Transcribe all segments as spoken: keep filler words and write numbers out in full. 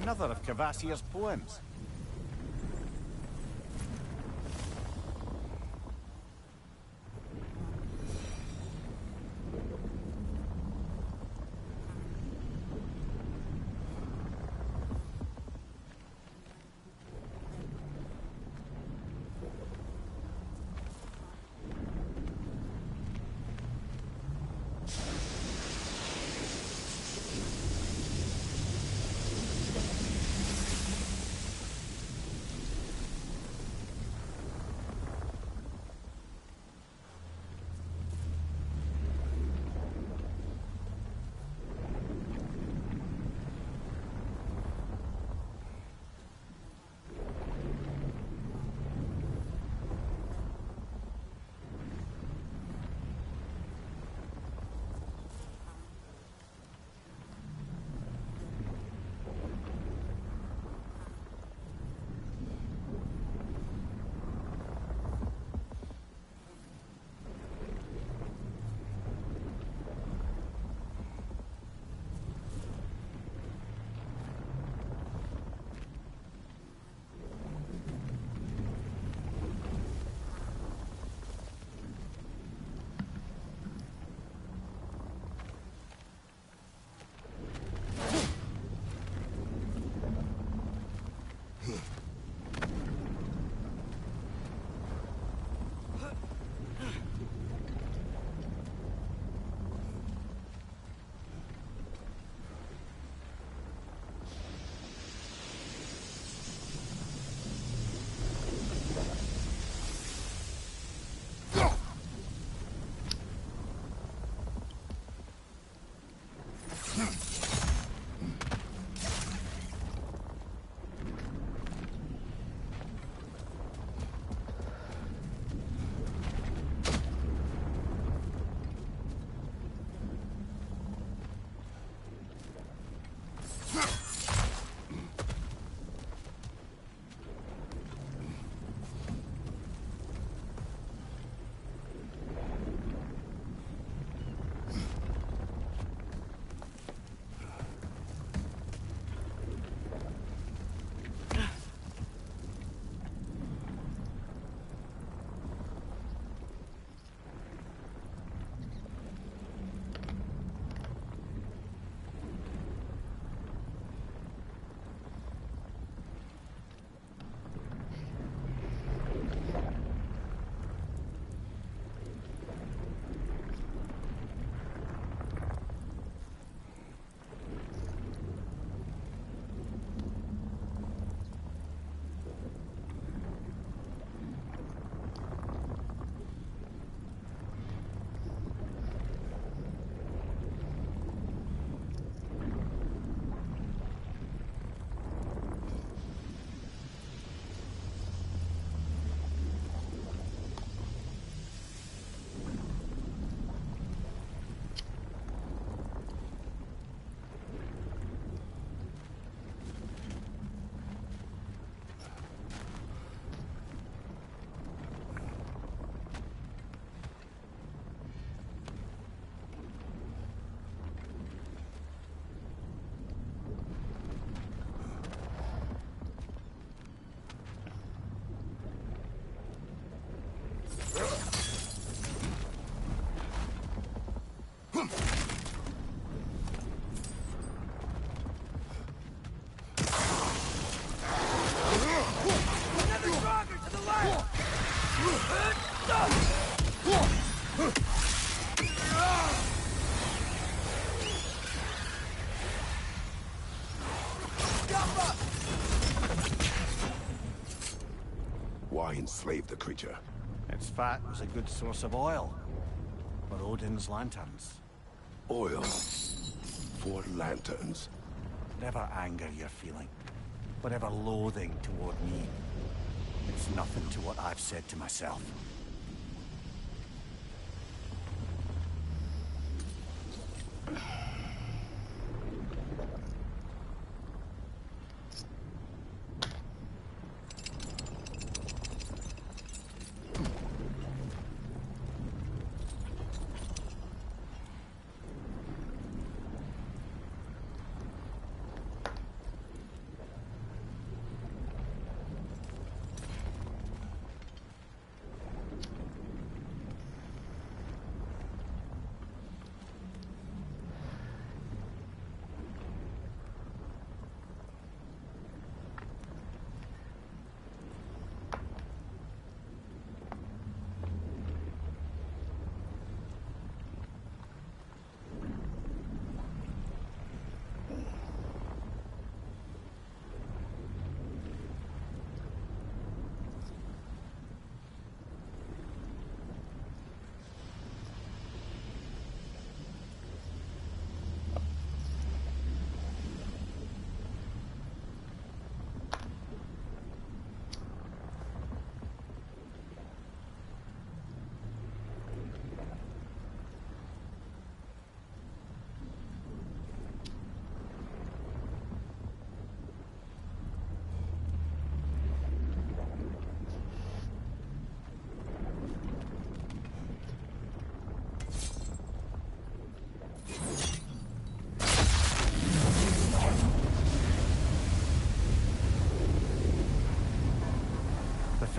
Another of Cavassier's poems. Why enslave the creature? Its fat was a good source of oil for Odin's lanterns. Oil for lanterns. Whatever anger you're feeling, whatever loathing toward me, it's nothing to what I've said to myself.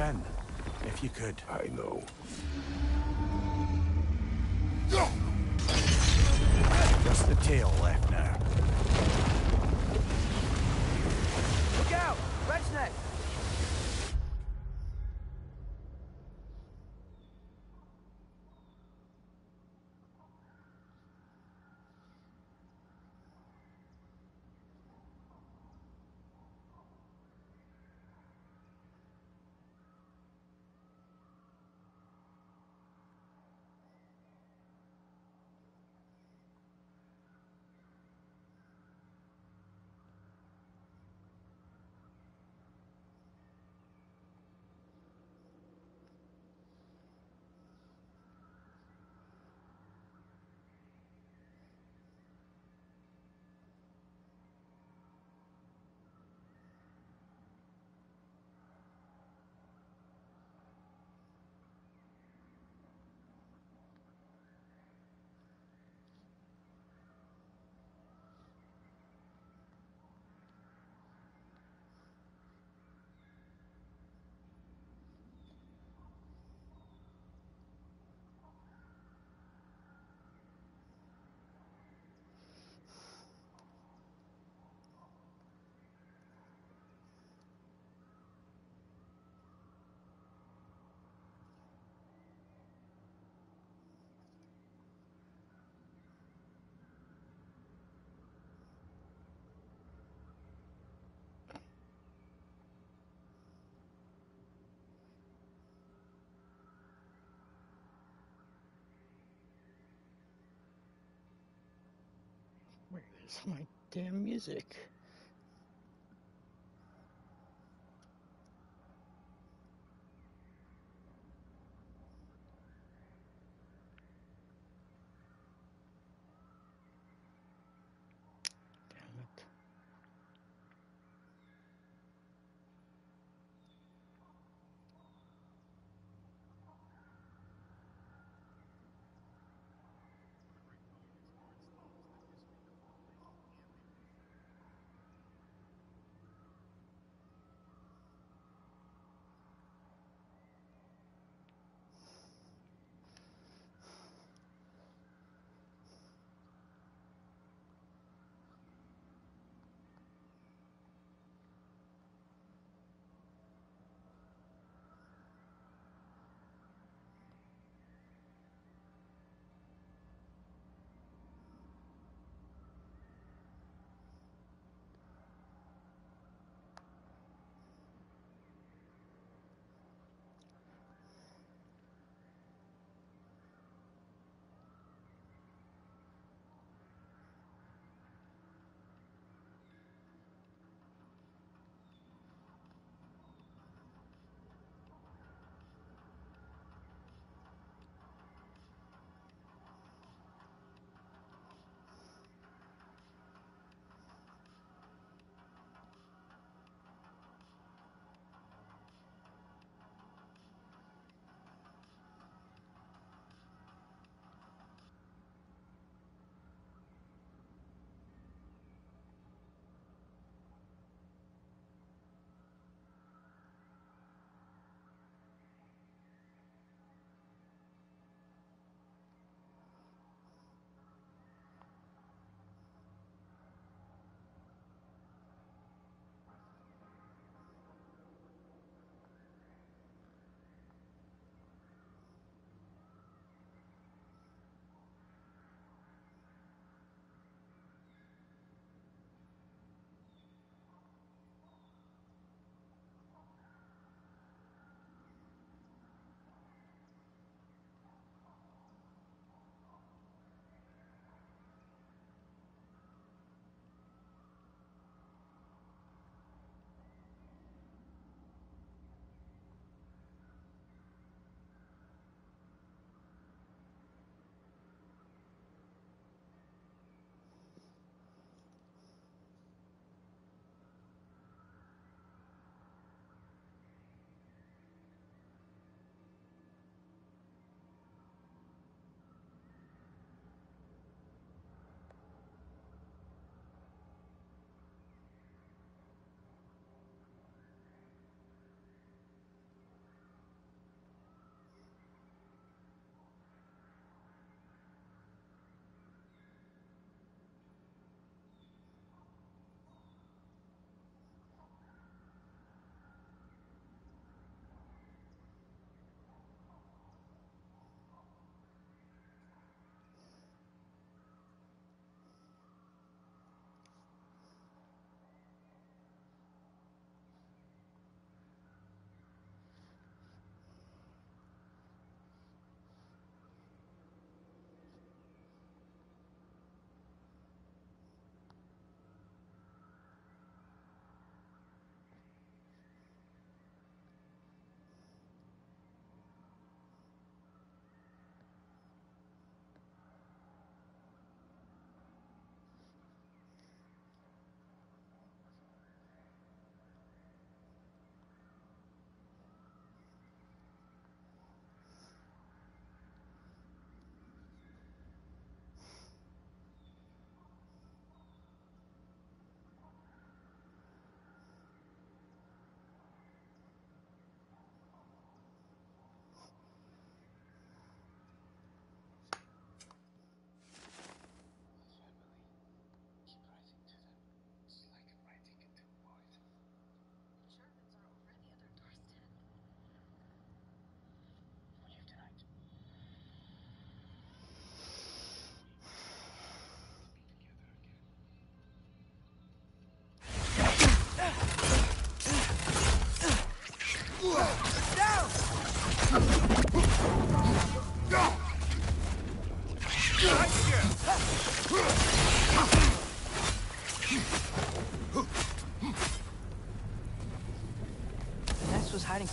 then, if you could. I know. Just the tail left now. Look out! Red's neck! Where's my damn music? Damn it.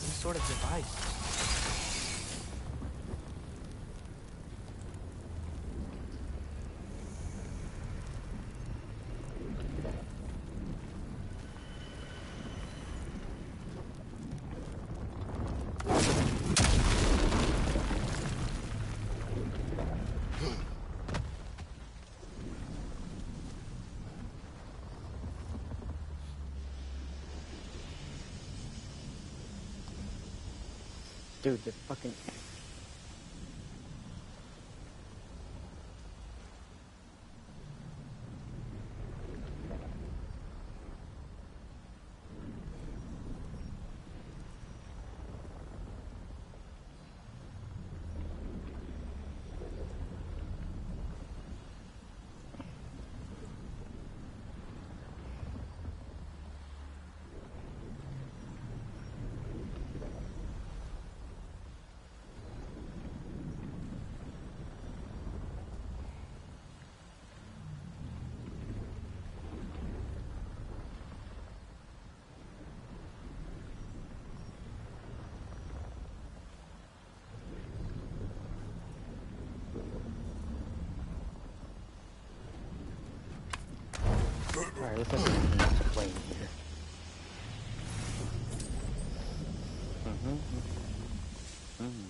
Some sort of device. Dude, the fucking... Alright, let's have to explain here. Mm-hmm. Mm-hmm.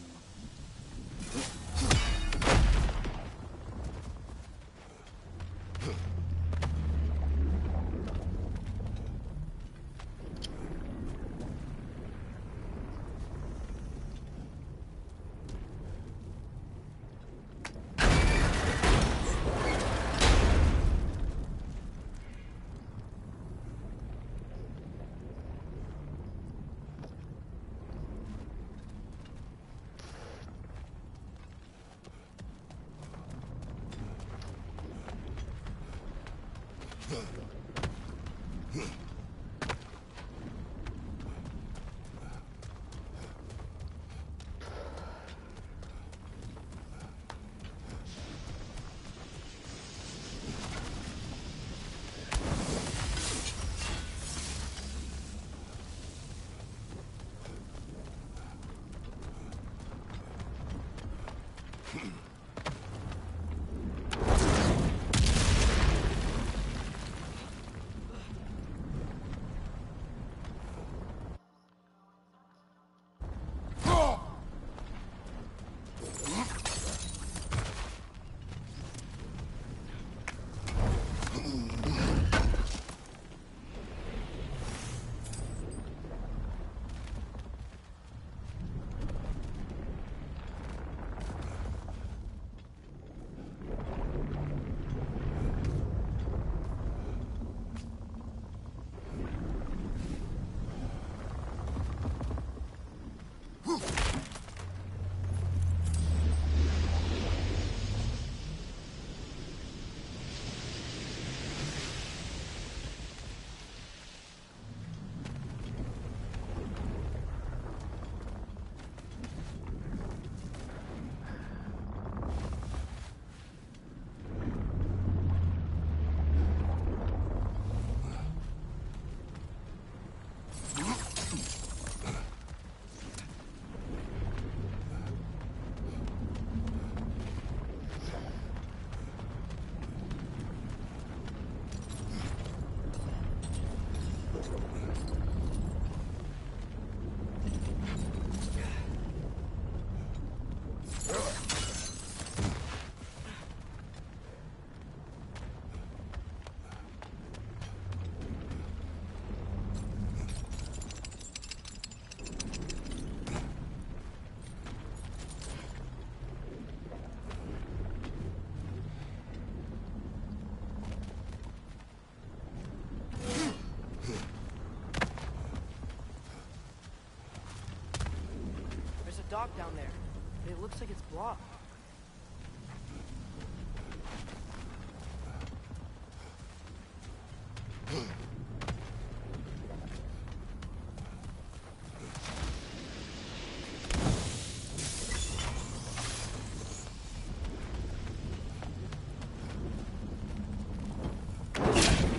Dock down there. It looks like it's blocked.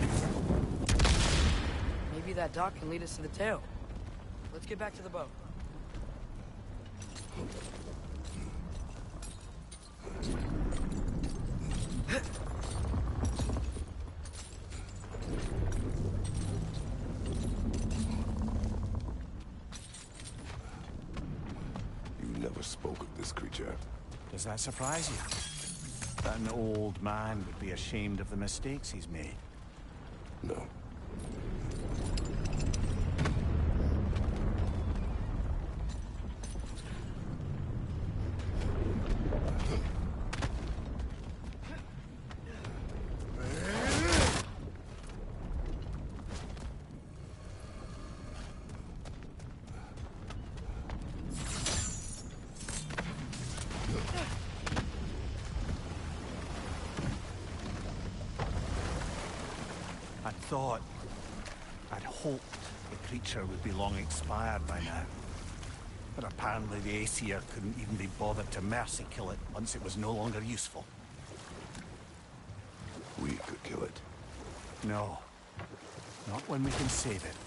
Maybe that dock can lead us to the tail. Let's get back to the boat. You never spoke of this creature. Does that surprise you? That an old man would be ashamed of the mistakes he's made? No. I'd thought, I'd hoped the creature would be long expired by now. But apparently the Aesir couldn't even be bothered to mercy kill it once it was no longer useful. We could kill it. No. Not when we can save it.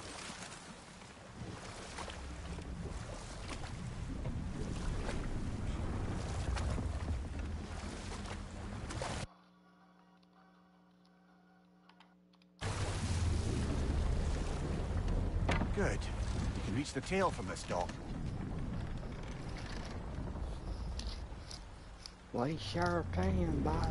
Good. You can reach the tail from this dock. We sure can, boss.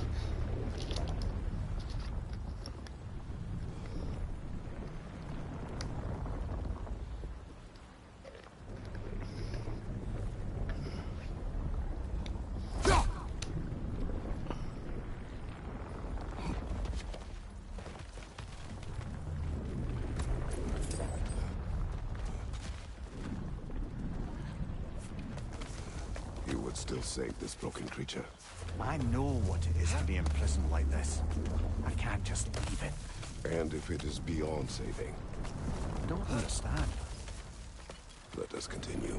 You would still save this broken creature. I know what it is to be imprisoned like this. I can't just leave it. And if it is beyond saving, I don't understand. let us continue.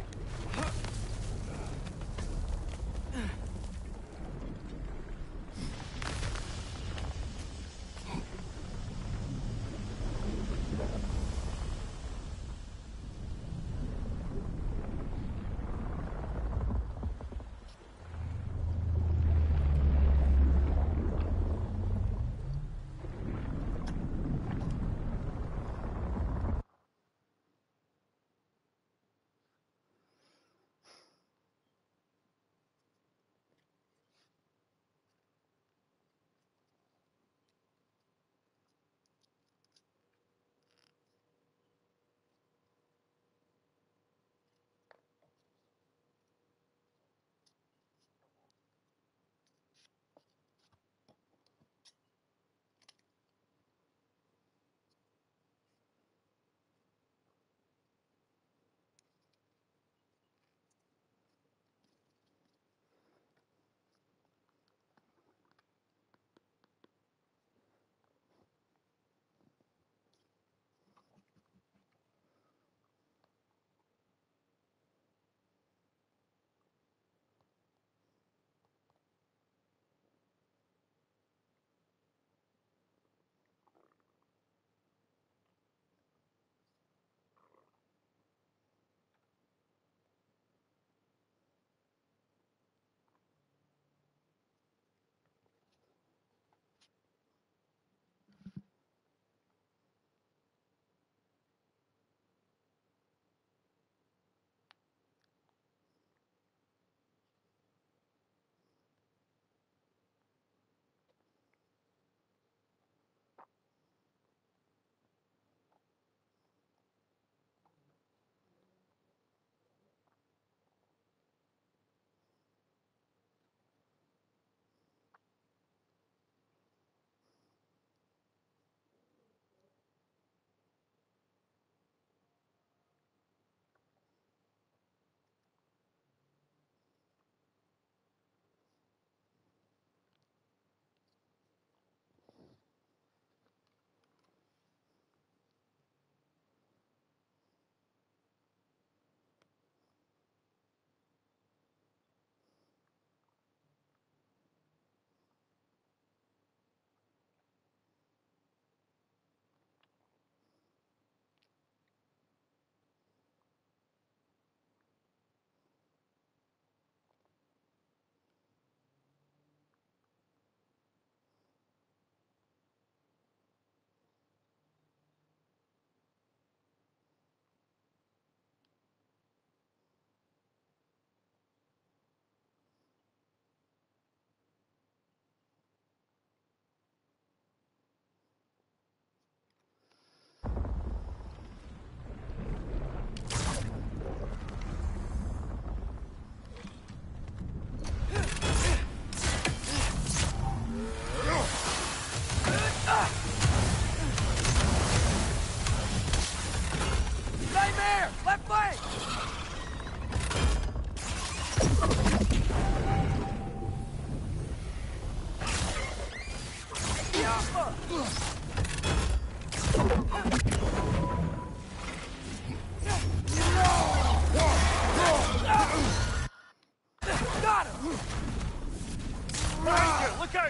Got him! Ranger, look out!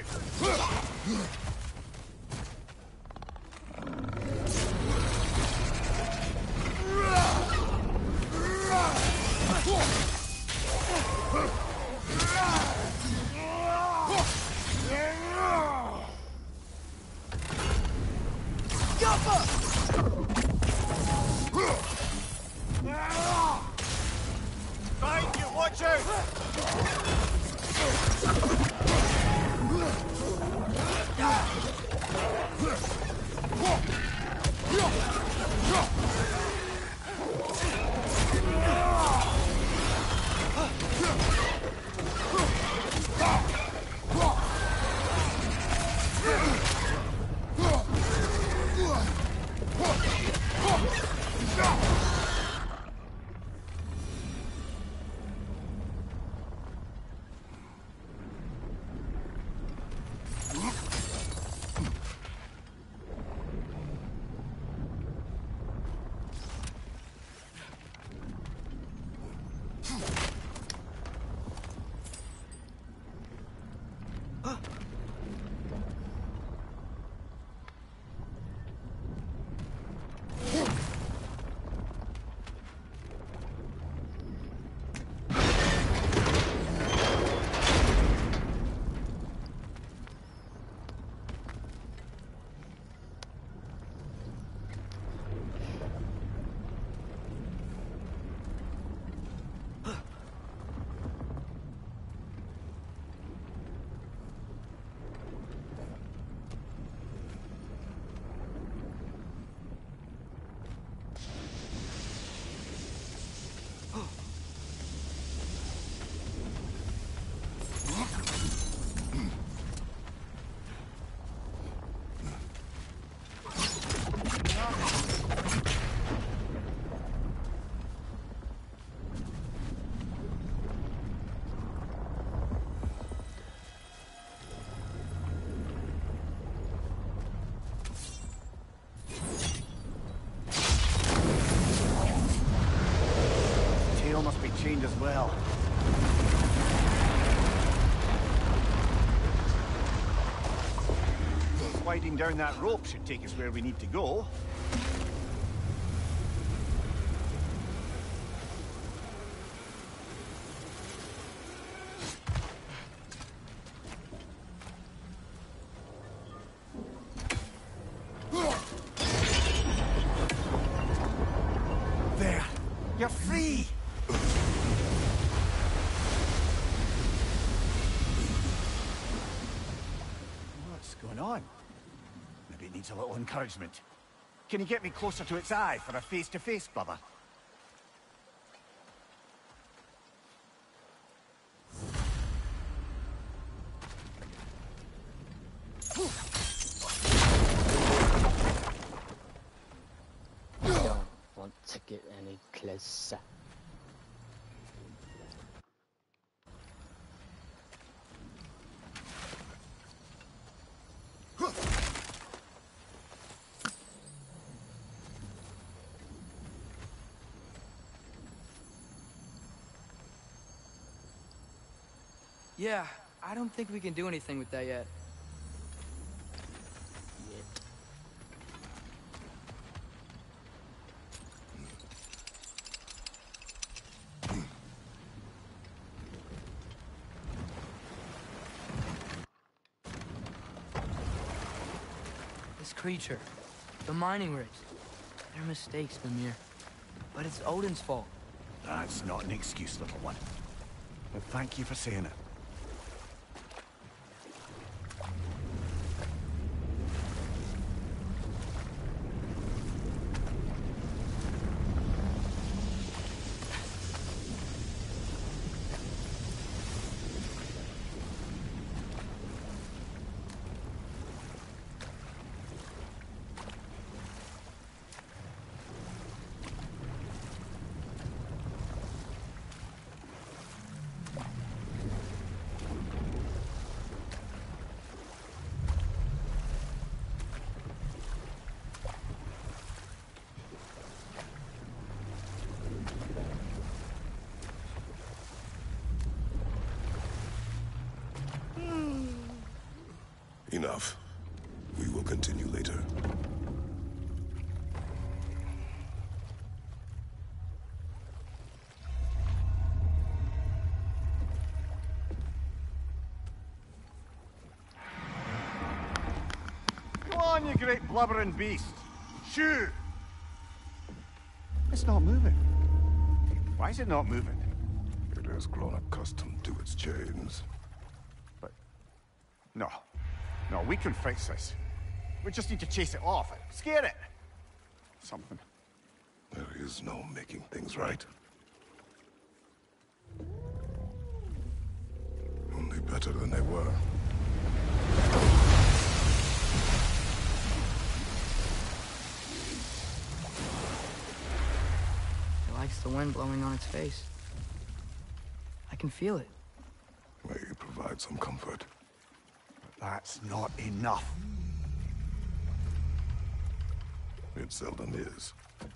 Find you, watch out! Must be chained as well. Sliding down that rope should take us where we need to go. There! You're free! On. Maybe it needs a little encouragement. Can you get me closer to its eye for a face-to-face, brother? Don't want to get any closer. Yeah, I don't think we can do anything with that yet. This creature, the mining rigs, they're mistakes, Mimir. But it's Odin's fault. That's not an excuse, little one. But thank you for saying it. Enough. We will continue later. Come on, you great blubbering beast. Shoo! It's not moving. Why is it not moving? It has grown accustomed to its chains. But... No. No, we can fix this. We just need to chase it off. Scare it. Something. There is no making things right. Only better than they were. It likes the wind blowing on its face. I can feel it. May you provide some comfort. That's not enough. It seldom is.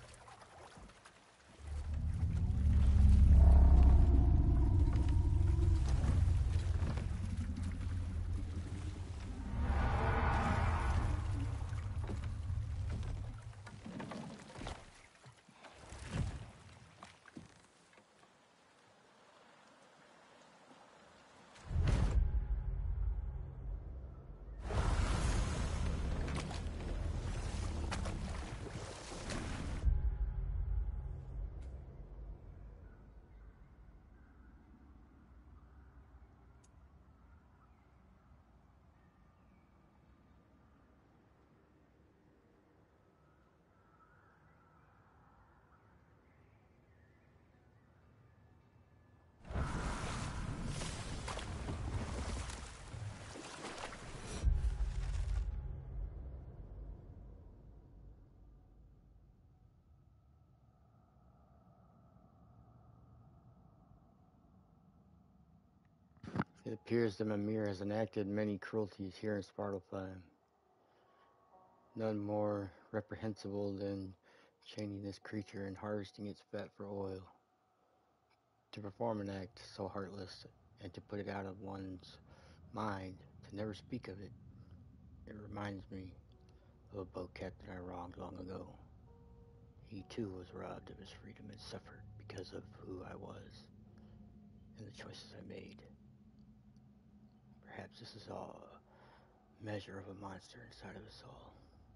It appears the Mimir has enacted many cruelties here in Svartalfheim. None more reprehensible than chaining this creature and harvesting its fat for oil. To perform an act so heartless and to put it out of one's mind, to never speak of it, it reminds me of a boat captain I wronged long ago. He too was robbed of his freedom and suffered because of who I was and the choices I made. Perhaps this is all a measure of a monster inside of us all.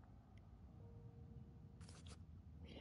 Yeah.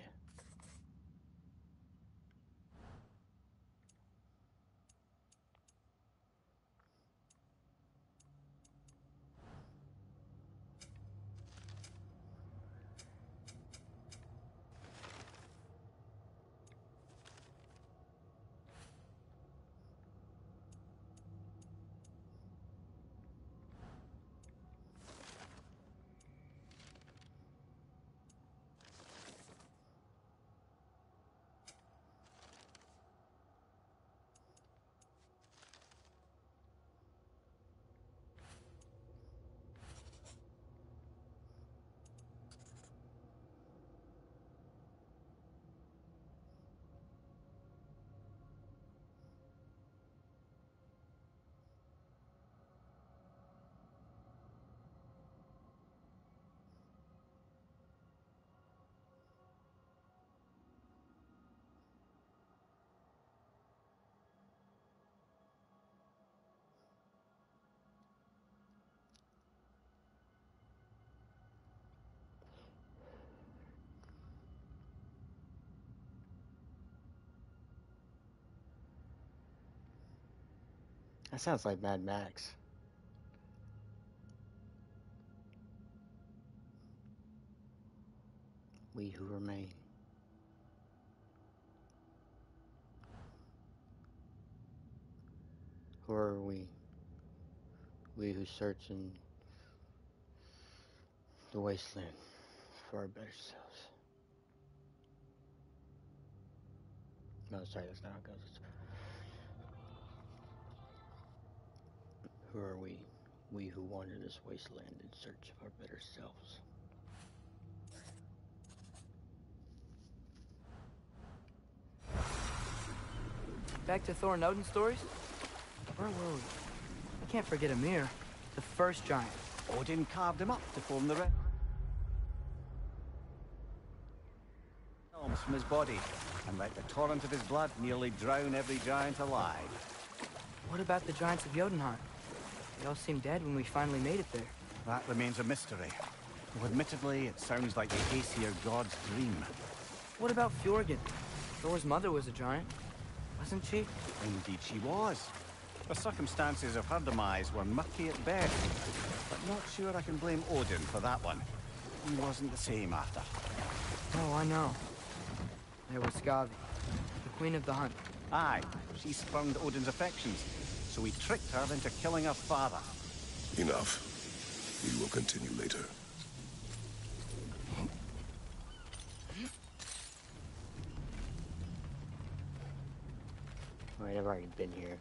That sounds like Mad Max. We who remain. Who are we? We who search in the wasteland for our better selves. No, sorry, that's not how it goes. It's, who are we? We who wander this wasteland in search of our better selves. Back to Thor and Odin stories? Where were we? I can't forget Ymir, the first giant. Odin carved him up to form the realms from his body, and let the torrent of his blood nearly drown every giant alive. What about the giants of Jotunheim? They all seemed dead when we finally made it there. That remains a mystery. Though admittedly, it sounds like the Aesir god's dream. What about Fjorgyn? Thor's mother was a giant, wasn't she? Indeed she was. The circumstances of her demise were murky at best, but not sure I can blame Odin for that one. He wasn't the same after. Oh, I know. There was Skavi, the queen of the hunt. Aye, she spurned Odin's affections, so he tricked her into killing her father. Enough. We will continue later. Alright, I've already been here.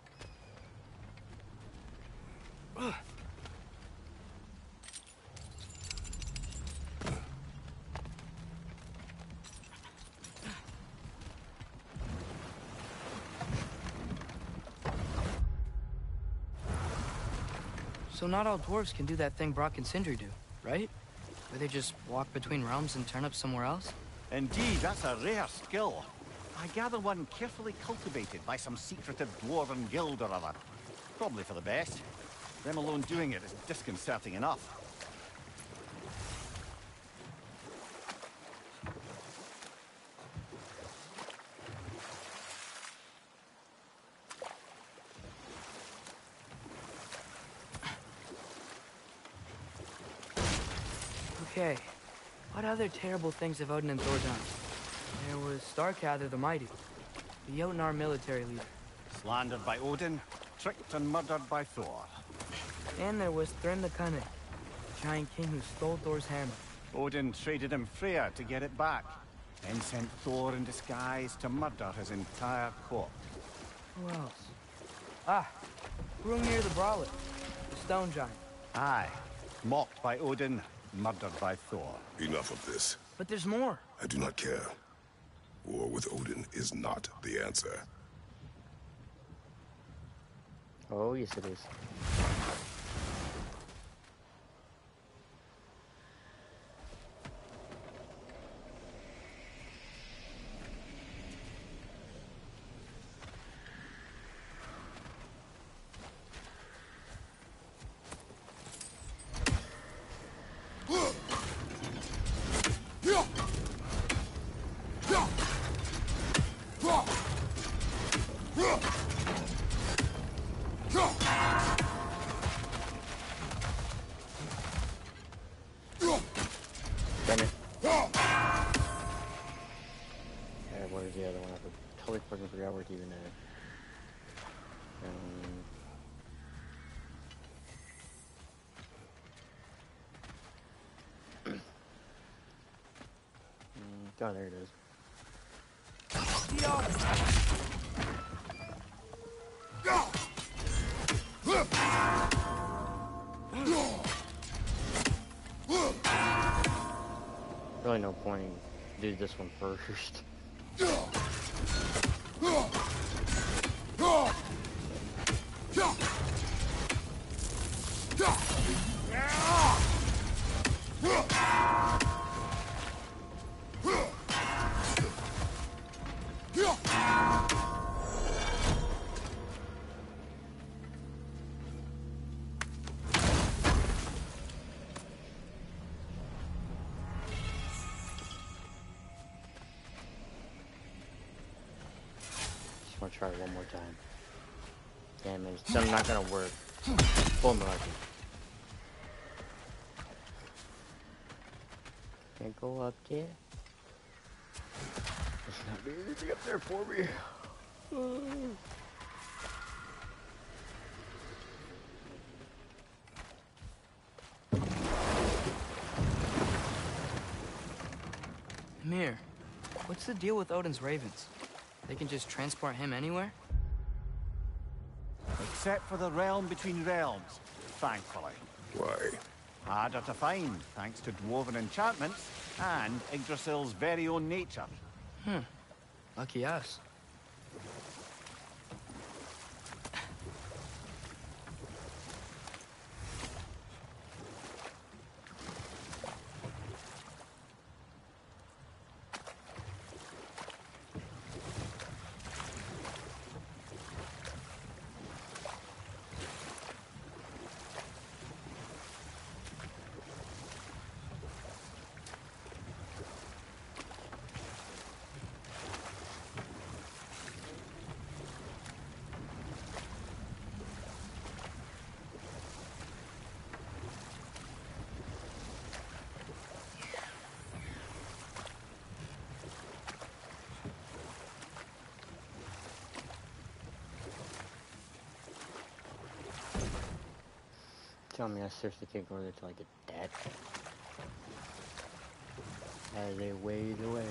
So not all dwarves can do that thing Brock and Sindri do, right? Where they just walk between realms and turn up somewhere else? Indeed, that's a rare skill. I gather one carefully cultivated by some secretive dwarven guild or other. Probably for the best. Them alone doing it is disconcerting enough. Okay, what other terrible things have Odin and Thor done? There was Starkather the Mighty, the Jotnar military leader. Slandered by Odin, tricked and murdered by Thor. And there was Thrym the Cunning, the giant king who stole Thor's hammer. Odin traded him Freya to get it back, then sent Thor in disguise to murder his entire court. Who else? Ah, Hrungnir the Brawler, the stone giant. Aye, mocked by Odin, murdered by Thor. Enough of this. But there's more. I do not care. War with Odin is not the answer. Oh, yes it is. Damn it. Yeah, where's the other one? I totally fucking forgot where it's even at. Um, mm, oh, there it is. Really no point in do this one first. Just want to try it one more time. Damn it, it's still not gonna work. Full market. Can't go up there. There's not be anything up there for me. Mir, what's the deal with Odin's ravens? They can just transport him anywhere? Except for the realm between realms, thankfully. Why? Harder to find, thanks to dwarven enchantments and Yggdrasil's very own nature. Hmm. Lucky us. Tell me I seriously can't go there till I get that. As they wade away.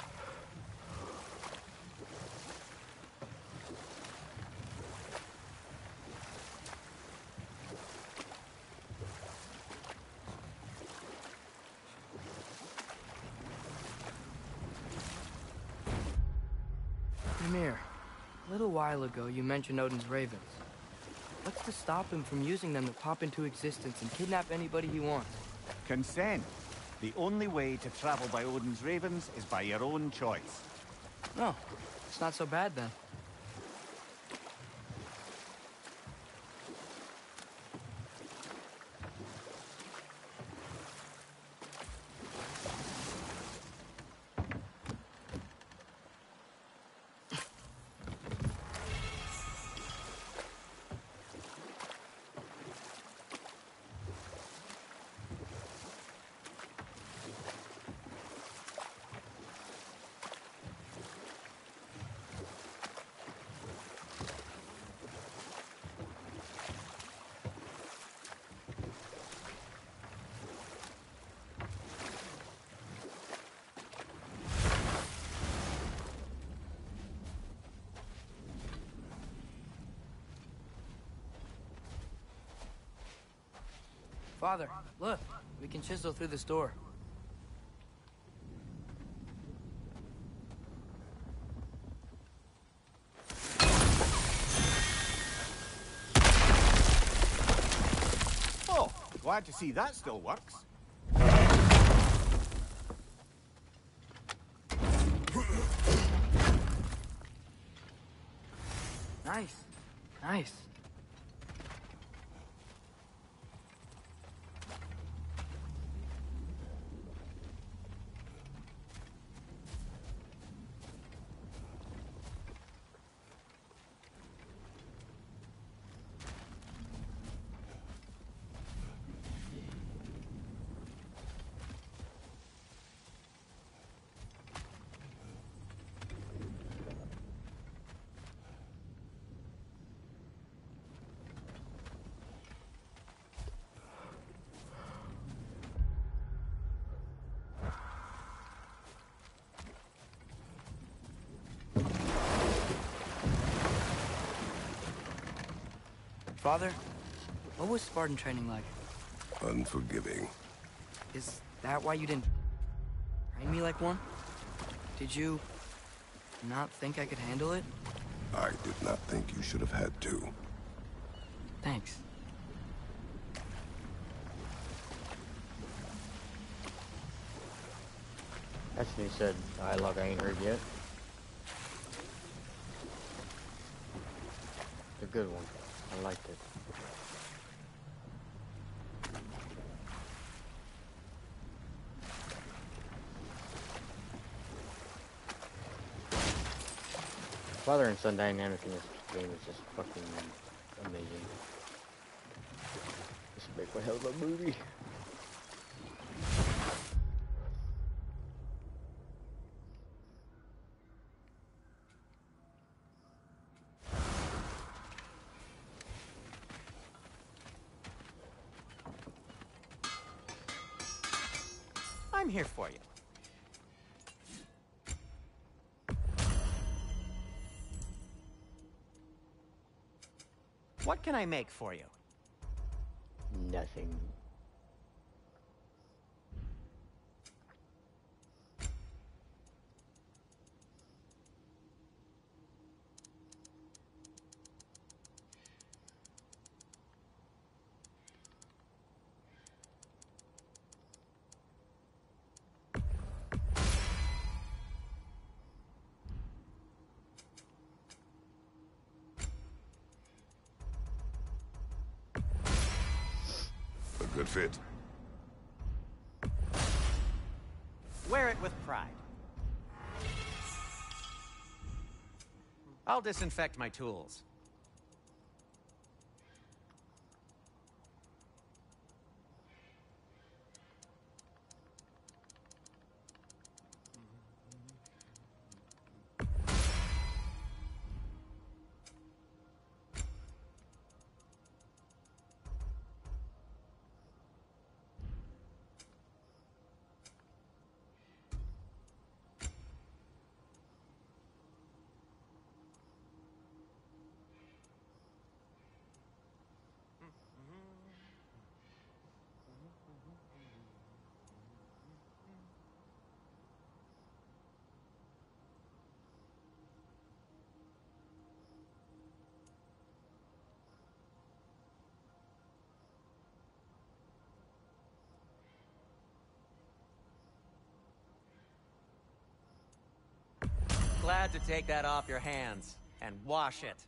Ymir, a little while ago you mentioned Odin's ravens. What's to stop him from using them to pop into existence and kidnap anybody he wants? Consent. The only way to travel by Odin's ravens is by your own choice. No, it's not so bad then. Father, look, we can chisel through this door. Oh, glad to see that still works. Nice, nice. Father, what was Spartan training like? Unforgiving. Is that why you didn't train me like one? Did you not think I could handle it? I did not think you should have had to. Thanks. That's when he said dialogue I ain't heard yet. The good one. I liked it. Father and son dynamic in this game is just fucking amazing. This would make one hell of a movie. I'm here for you. What can I make for you? Nothing. A good fit. Wear it with pride. I'll disinfect my tools. Glad to take that off your hands and wash it.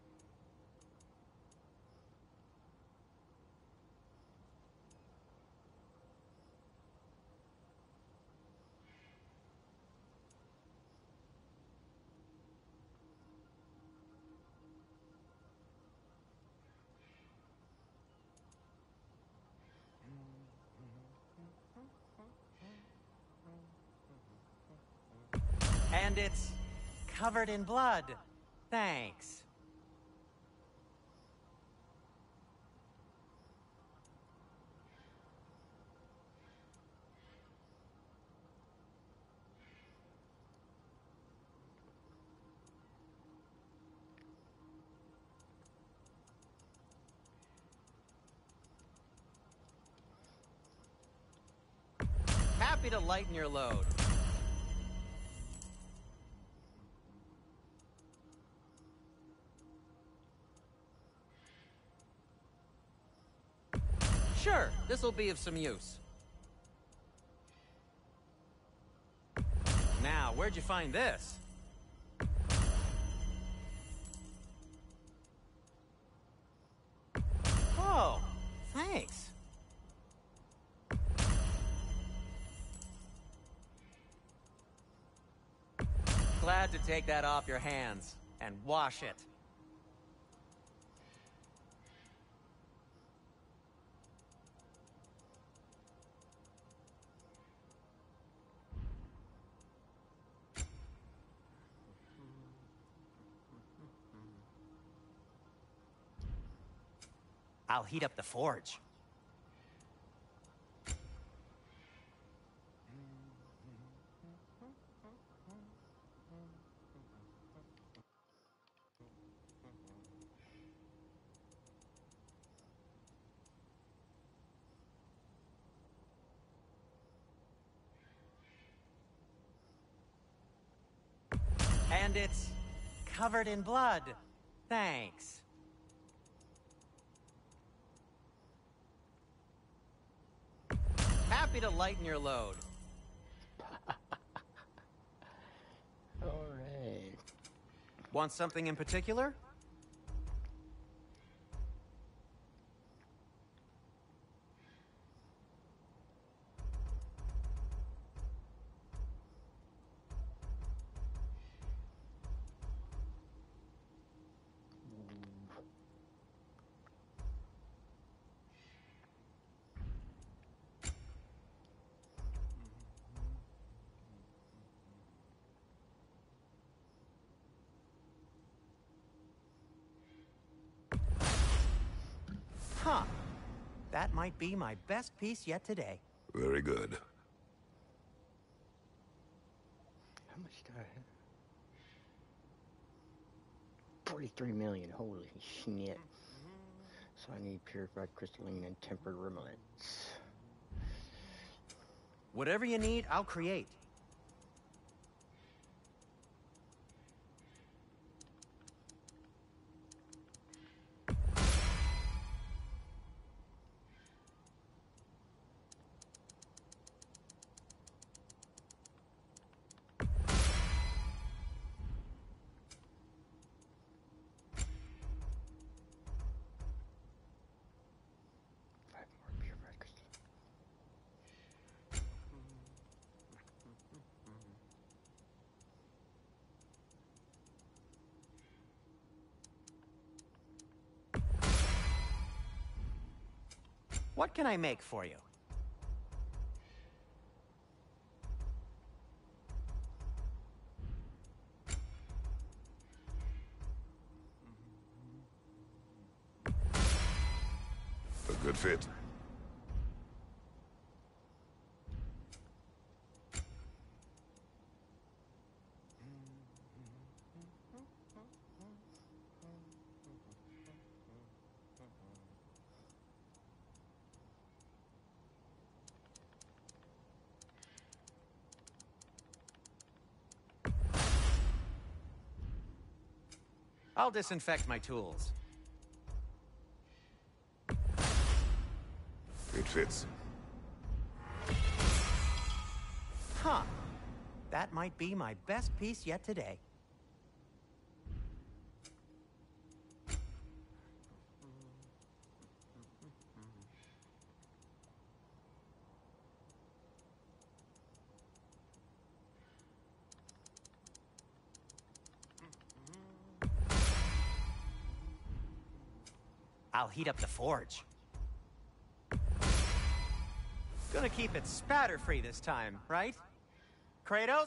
And it's covered in blood. Thanks. Happy to lighten your load. Sure, this'll be of some use. Now, where'd you find this? Oh, thanks. Glad to take that off your hands and wash it. I'll heat up the forge. And it's covered in blood. Thanks. Happy to lighten your load. All right. Want something in particular? Huh. That might be my best piece yet today. Very good. How much do I have? forty-three million, holy shit. So I need purified crystalline and tempered remnants. Whatever you need, I'll create. Five more purified crystalline. What can I make for you? A good fit. I'll disinfect my tools. It fits. Huh. That might be my best piece yet today. I'll heat up the forge. Gonna keep it spatter-free this time, right? Kratos?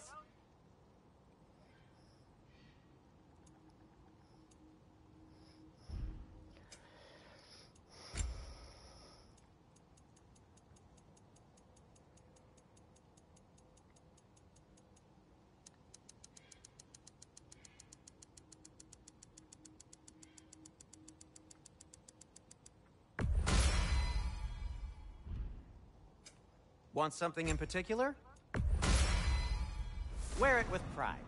Want something in particular? Wear it with pride.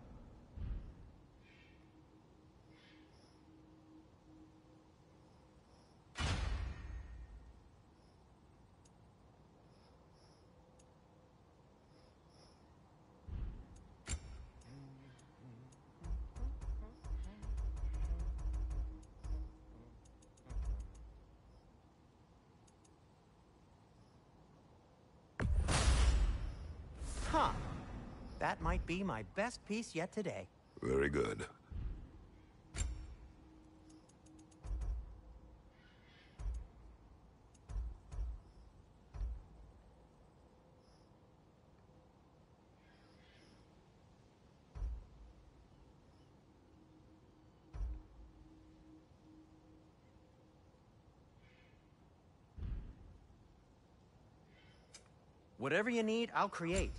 Huh. That might be my best piece yet today. Very good. Whatever you need, I'll create.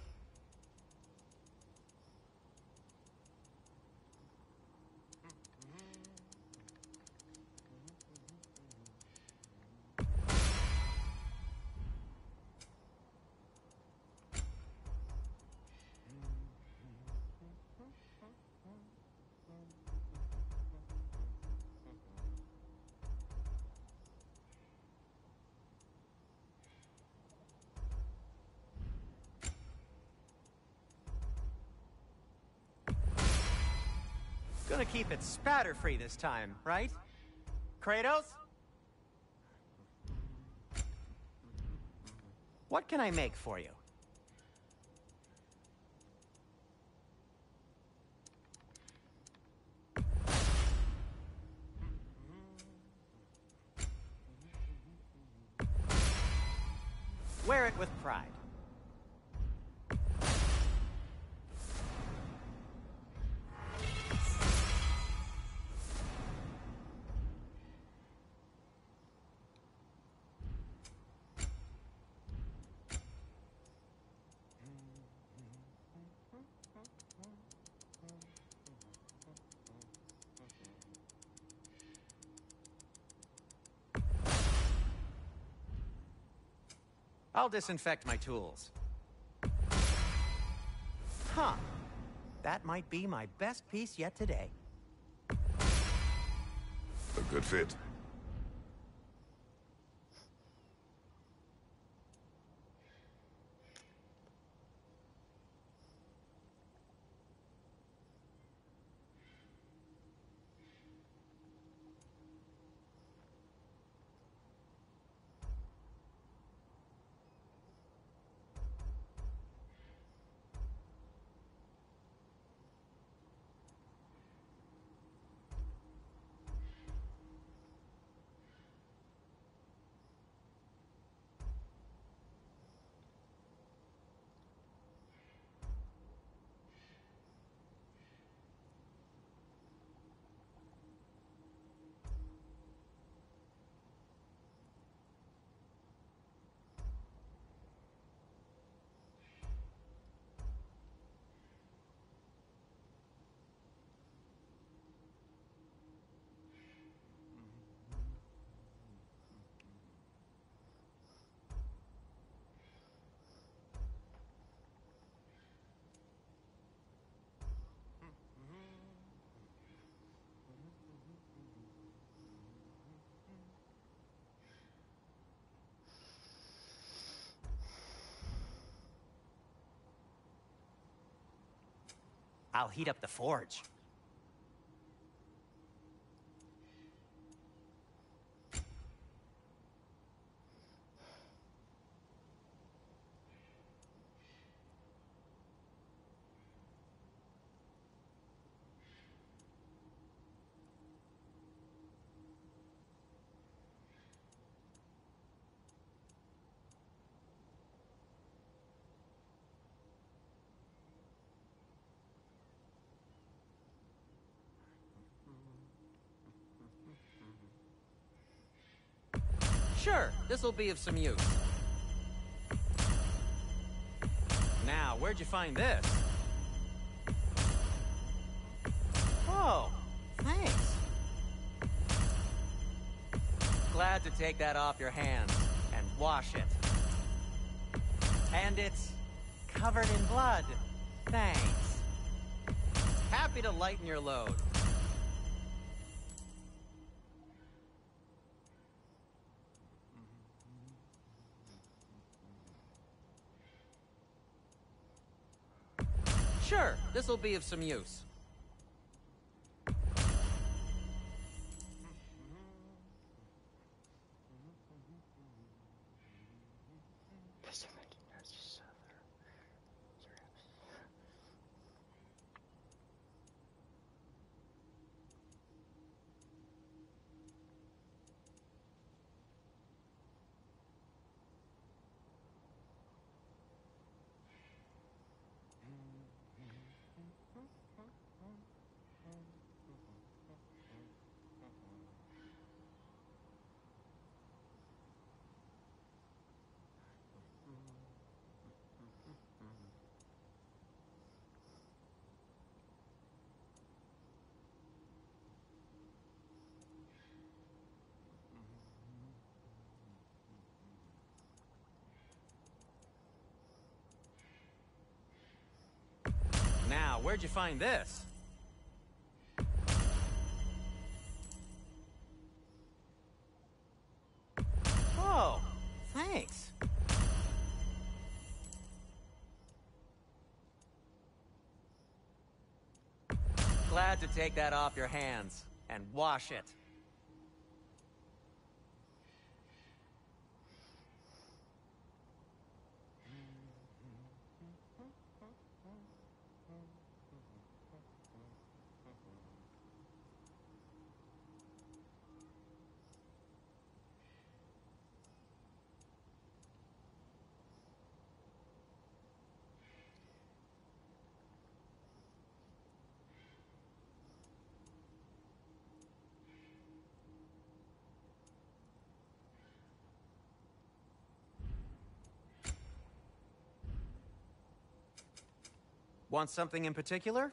Gonna keep it spatter-free this time, right? Kratos? What can I make for you? Wear it with pride. I'll disinfect my tools. Huh. That might be my best piece yet today. A good fit. I'll heat up the forge. Sure, this'll be of some use. Now, where'd you find this? Oh, thanks. Glad to take that off your hands and wash it. And it's covered in blood. Thanks. Happy to lighten your load. Sure, this'll be of some use. Now, where'd you find this? Oh, thanks. Glad to take that off your hands and wash it. Want something in particular?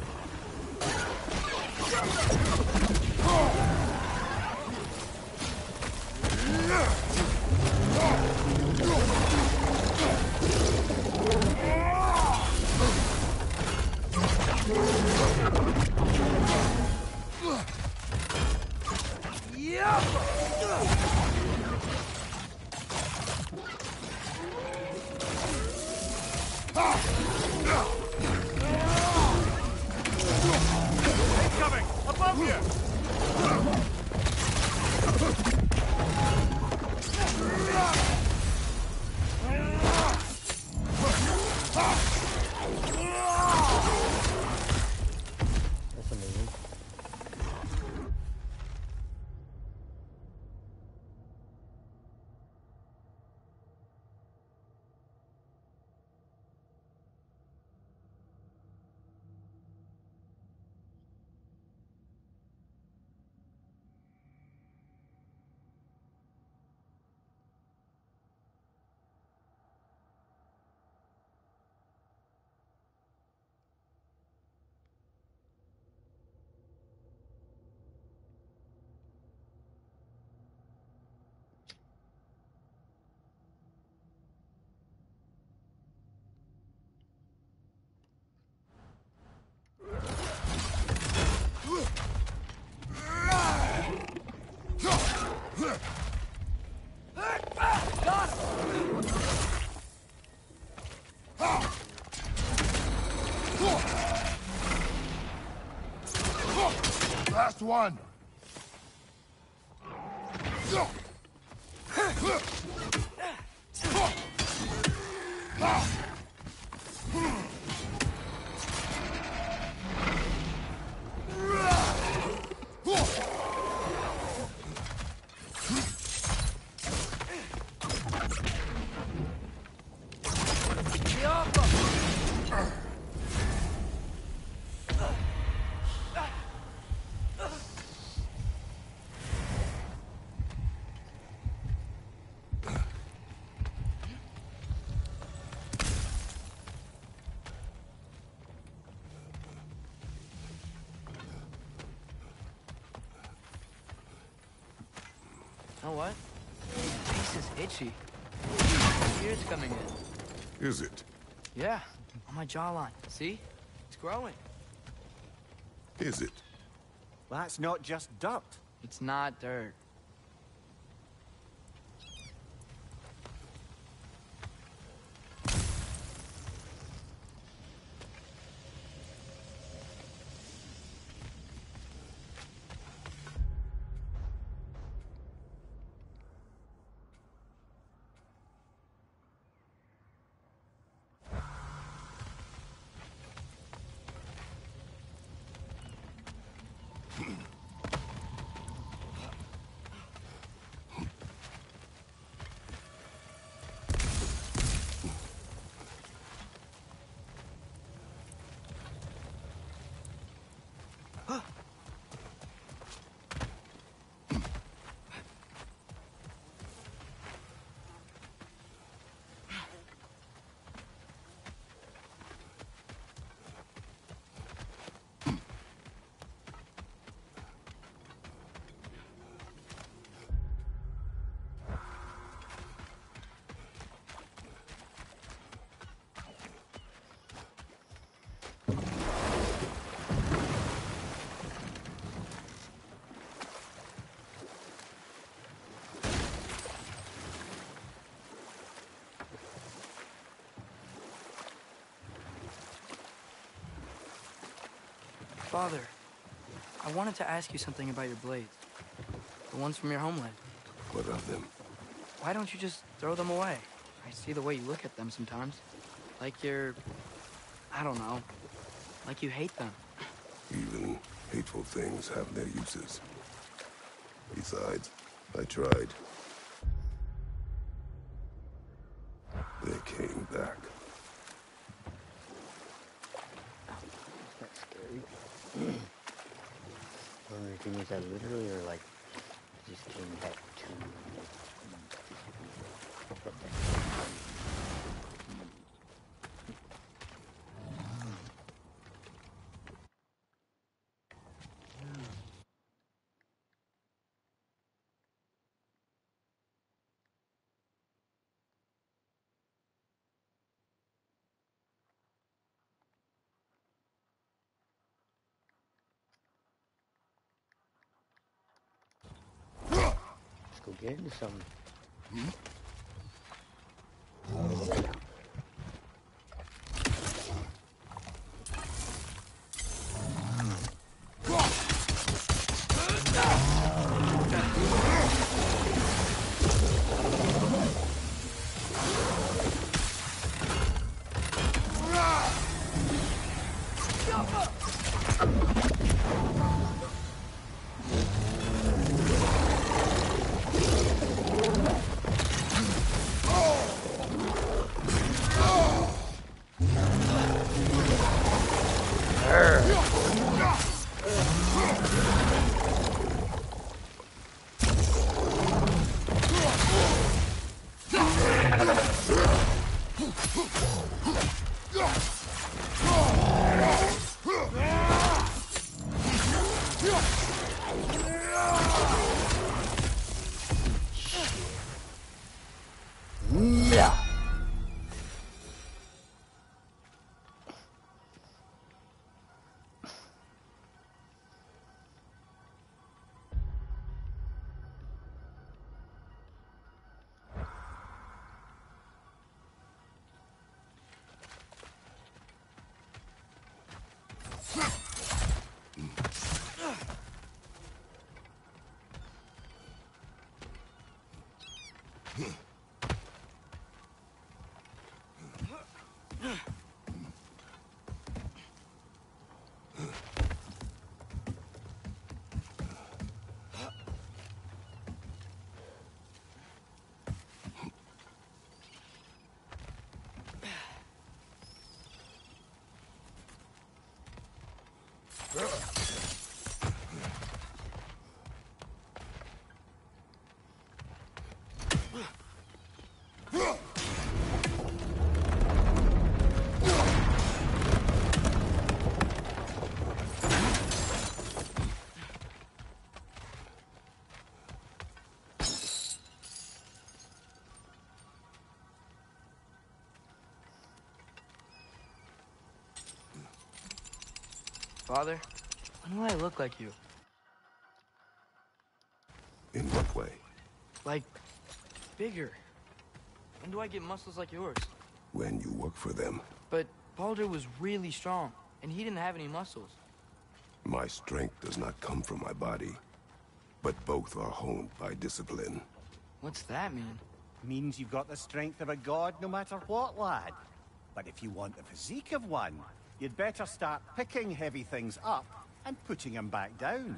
That's amazing. Last one. You know what? My face is itchy. My ear's coming in. Is it? Yeah, on my jawline. See? It's growing. Is it? That's not just dirt. It's not dirt. Father, I wanted to ask you something about your blades. The ones from your homeland. What of them? Why don't you just throw them away? I see the way you look at them sometimes. Like you're... I don't know. Like you hate them. Even hateful things have their uses. Besides, I tried. They came back. That's scary. I wonder if he means that literally or like it just came back to go get into something. Hmm? Father, when will I look like you? In what way? Like, bigger. When do I get muscles like yours? When you work for them. But Baldur was really strong, and he didn't have any muscles. My strength does not come from my body, but both are honed by discipline. What's that mean? Means you've got the strength of a god no matter what, lad. But if you want the physique of one, you'd better start picking heavy things up and putting them back down.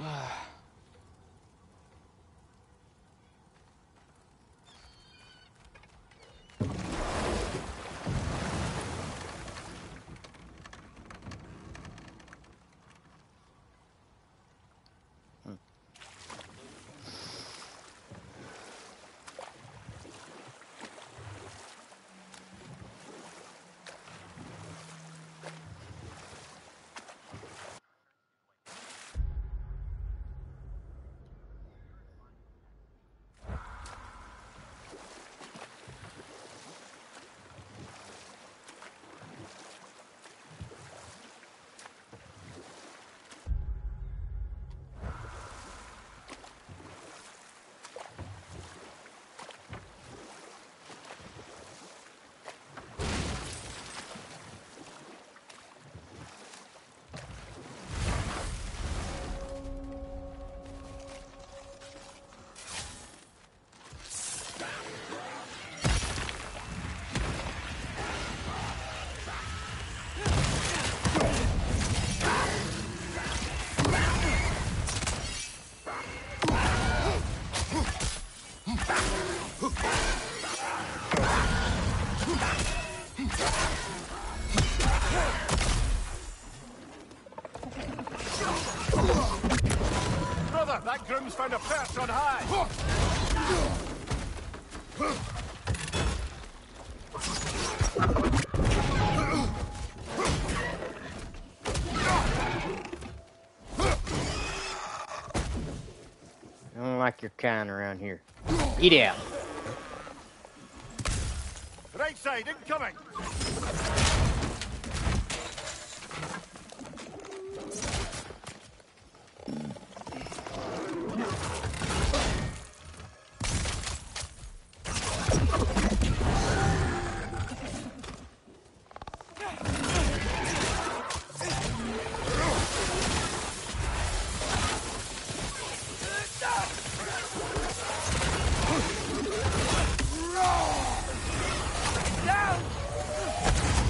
Brother, that groom's found a perch on high. I don't like your kind around here. Eat out. Right side, incoming. Down!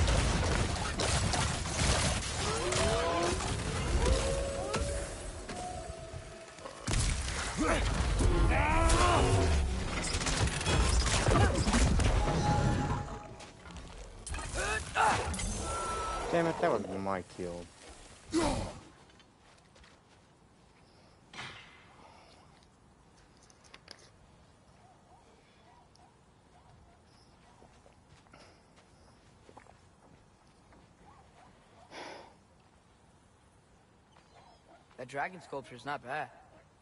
Damn it, that was my kill. That dragon sculpture is not bad.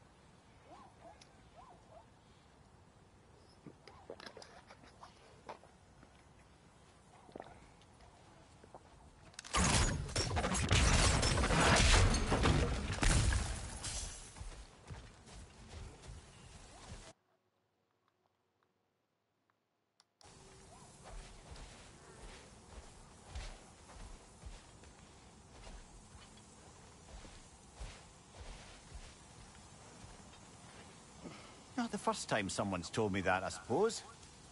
Not the first time someone's told me that, I suppose.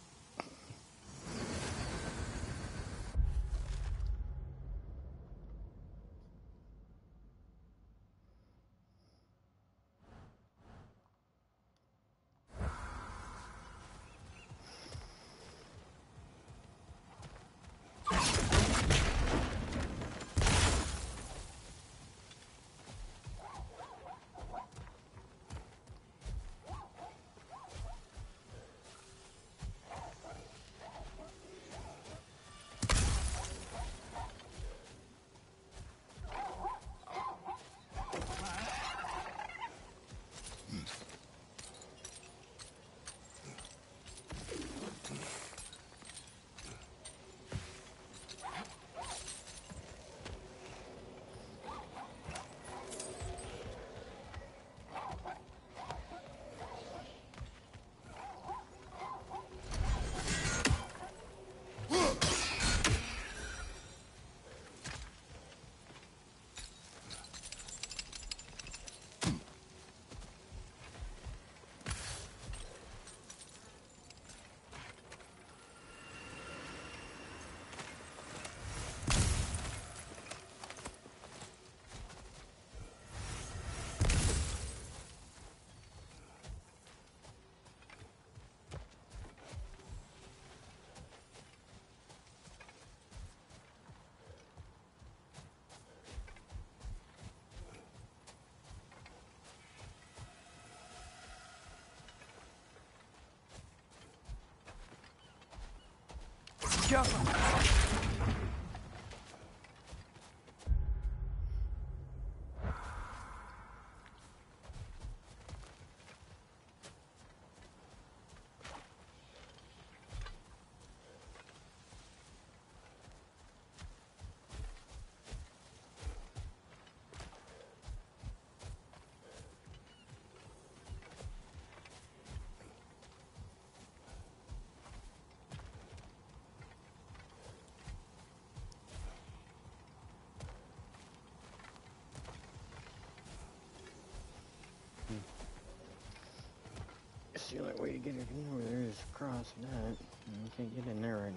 The only way to get it in over there is across that. And you can't get in there right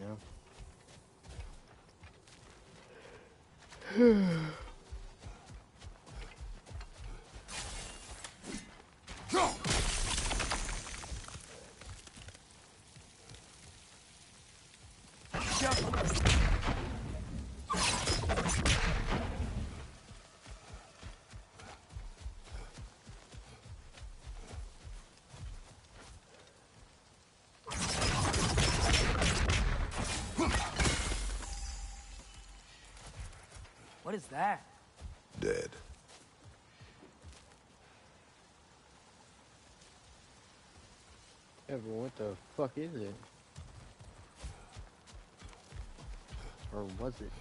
now. What is that? Dead. Yeah, but what the fuck is it? Or was it?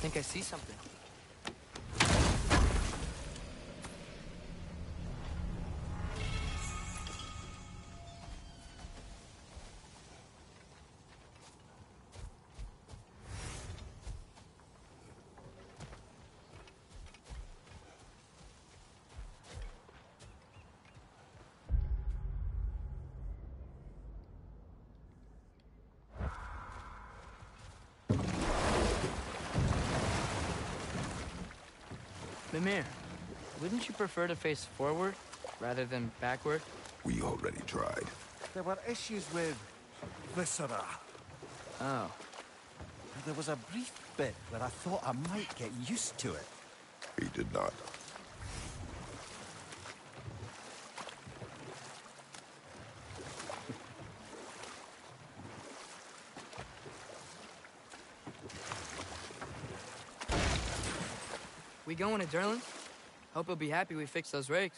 think I see something. Mimir, wouldn't you prefer to face forward rather than backward? We already tried. There were issues with viscera. Oh. There was a brief bit where I thought I might get used to it. He did not. We going to Durlin? Hope he'll be happy we fixed those rakes.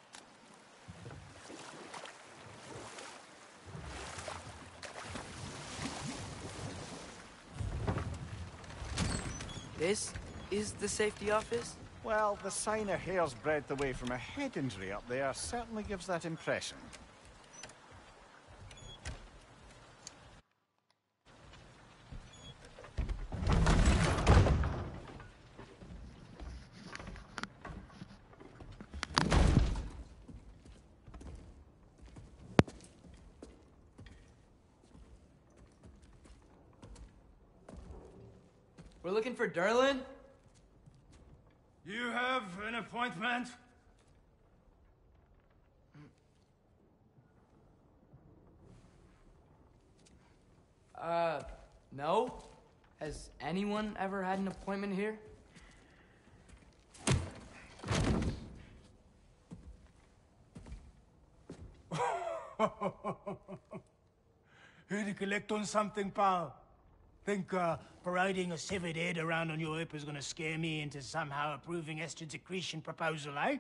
This is the safety office? Well, the sign a hair's breadth away from a head injury up there certainly gives that impression. We're looking for Durlin? You have an appointment? Uh, no. Has anyone ever had an appointment here? Here to collect on something, pal? Think uh, parading a severed head around on your hip is gonna scare me into somehow approving Estrid's accretion proposal, eh?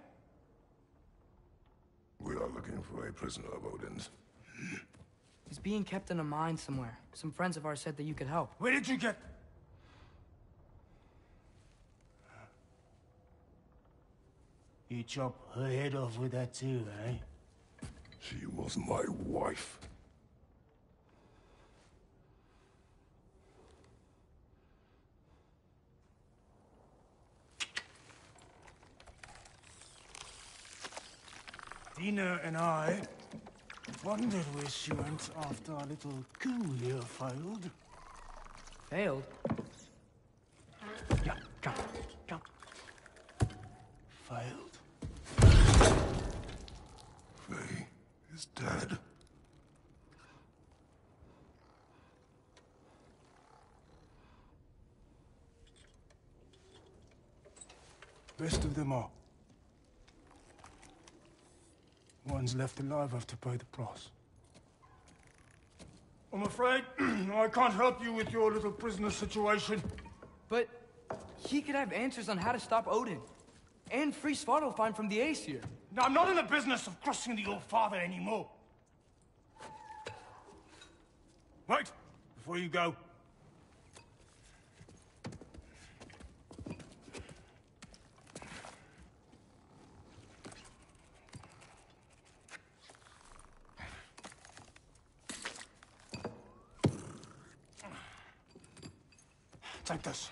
We are looking for a prisoner of Odin's. He's being kept in a mine somewhere. Some friends of ours said that you could help. Where did you get... You chop her head off with that too, eh? She was my wife. Dina and I wondered where she went after our little coup here failed. Failed? Yeah, jump, jump. Failed. Faye is dead. Best of them all. One's left alive have to pay the price. I'm afraid I can't help you with your little prisoner situation. But he could have answers on how to stop Odin. And free Svartalfheim from the Aesir. Now, I'm not in the business of crossing the old father anymore. Wait, before you go. Take this.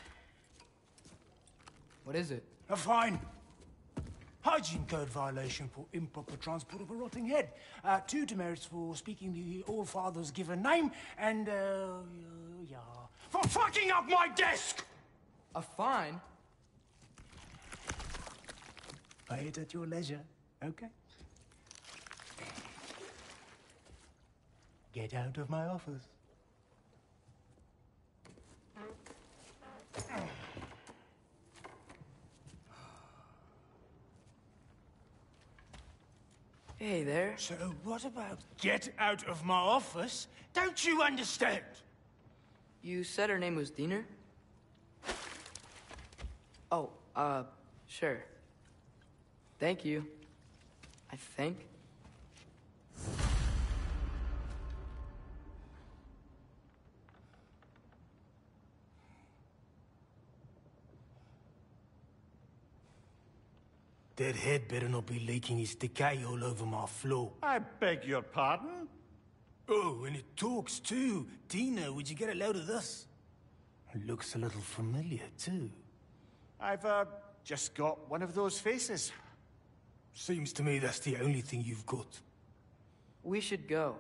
What is it? A fine. Hygiene code violation for improper transport of a rotting head. Uh, two demerits for speaking the All-Father's given name, and, uh, yeah... for fucking up my desk! A fine? Pay it at your leisure, okay? Get out of my office. Hey there. So what about get out of my office? Don't you understand? You said her name was Diener? Oh, uh, sure. Thank you. I think. That head better not be leaking his decay all over my floor. I beg your pardon? Oh, and it talks too. Tina, would you get a load of this? It looks a little familiar too. I've, uh, just got one of those faces. Seems to me that's the only thing you've got. We should go.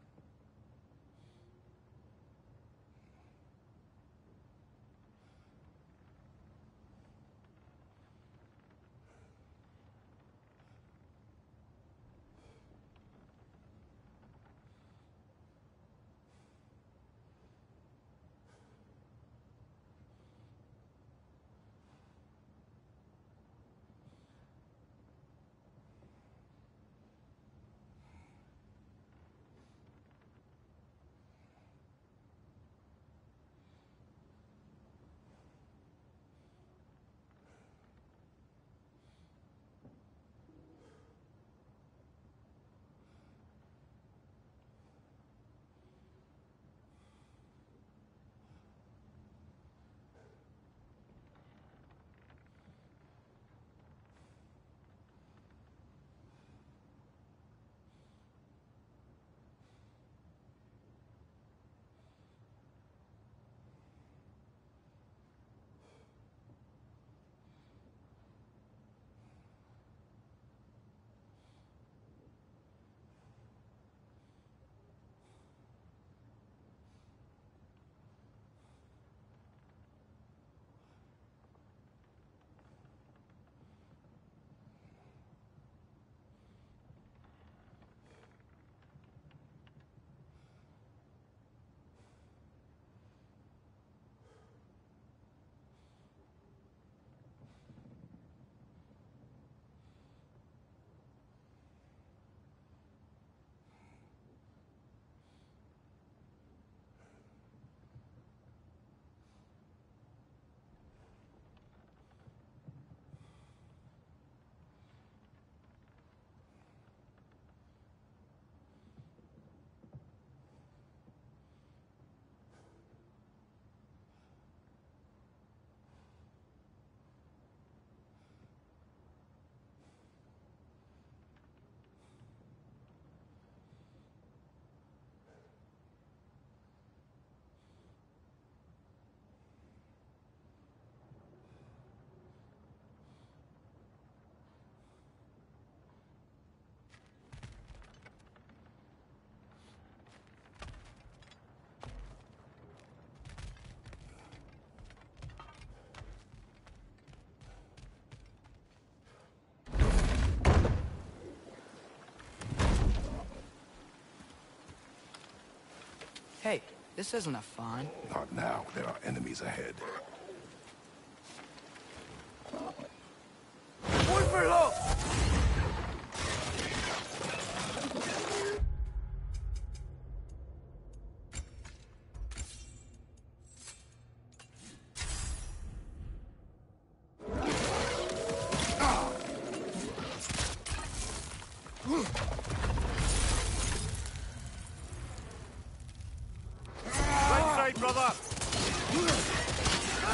Hey, this isn't a fawn. Not now. There are enemies ahead. Right side, brother!